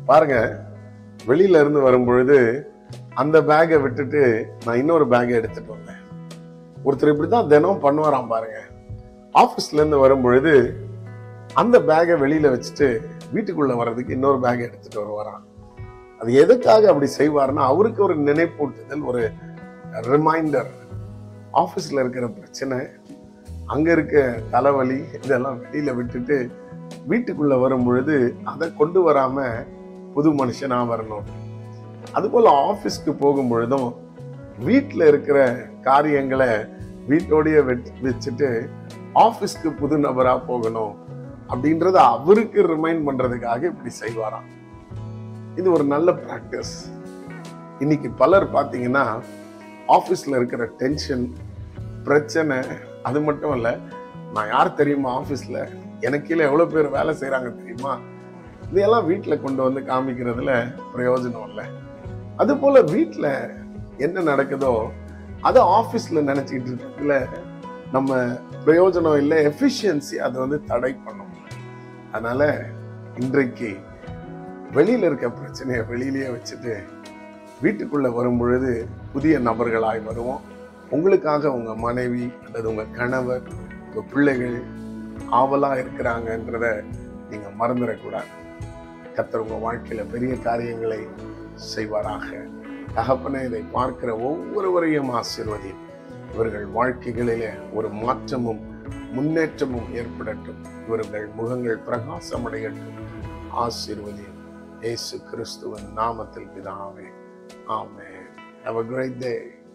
பாருங்க, வெளியில இருந்து வரும் பொழுது அந்த பேக்கை விட்டுட்டு நான் இன்னொரு பேக்கை எடுத்துட்டு வந்தேன். ஒருத்தர் இப்படிதான் தினம் பண்ணுவாராம் பாருங்க. ஆபீஸ்ல இருந்து வரும் பொழுது அந்த பேக்கை வெளியில வச்சுட்டு வீட்டுக்குள்ள வர்றதுக்கு இன்னொரு பேக்கை எடுத்துட்டு வருவாராம். அது எதுக்காக அப்படி செய்வார்னா, அவருக்கு ஒரு நினைப்பூட்டுதல், ஒரு ரிமைண்டர். ஆபீஸ்ல இருக்கிற பிரச்சனை, அங்க இருக்க தலைவலி, இதெல்லாம் வெளியில விட்டுட்டு வீட்டுக்குள்ள வரும் பொழுது அதை கொண்டு வராம புது மனுஷனா வரணும். அது போல ஆபீஸ்க்கு போகும் பொழுதும் வீட்டுல இருக்கிற காரியங்களை வீட்டோடய வச்சுட்டு ஆபீஸ்க்கு புது நபரா போகணும் அப்படின்றத அவருக்கு ரிமைண்ட் பண்றதுக்காக இப்படி செய்வாராம். இது ஒரு நல்ல பிராக்டிஸ். இன்னைக்கு பலர் பாத்தீங்கன்னா ஆபீஸ்ல இருக்கிற டென்ஷன், பிரச்சனை, அது மட்டும் இல்ல, நான் யார் தெரியுமா, ஆபீஸ்ல எனக்கு கீழே எவ்வளவு பேர் வேலை செய்யறாங்க தெரியுமா, இதையெல்லாம் வீட்டுல கொண்டு வந்து காமிக்கிறதுல பிரயோஜனம் இல்லை. அது போல வீட்டுல என்ன நடக்குதோ அதை ஆபீஸ்ல நினைச்சுக்கிட்டு இருக்கிறதுல நம்ம பிரயோஜனம் இல்லை, எஃபிஷியன்சி அதை தடை பண்ணும். அதனால இன்றைக்கு வெளியில இருக்க பிரச்சனையை வெளியிலேயே வச்சுட்டு வீட்டுக்குள்ள வரும் பொழுது புதிய நபர்களாய் வருவோம். உங்களுக்காக உங்க மனைவி அல்லது உங்க கணவர், உங்க பிள்ளைகள் ஆவலா இருக்கிறாங்கன்றத நீங்க மறந்துடக்கூடாது. கர்த்தர் உங்க வாழ்க்கையில பெரிய காரியங்களை செய்வாராக. தகப்பனே, இதை பார்க்கிற ஒவ்வொருவரையும் ஆசீர்வதி. இவர்கள் வாழ்க்கைகளிலே ஒரு மாற்றமும் முன்னேற்றமும் ஏற்படட்டும். இவர்கள் முகங்கள் பிரகாசமடையட்டும். ஆசீர்வதி. இயேசு கிறிஸ்துவின் நாமத்தில் பிதாவே. ஆமென். Have a great day.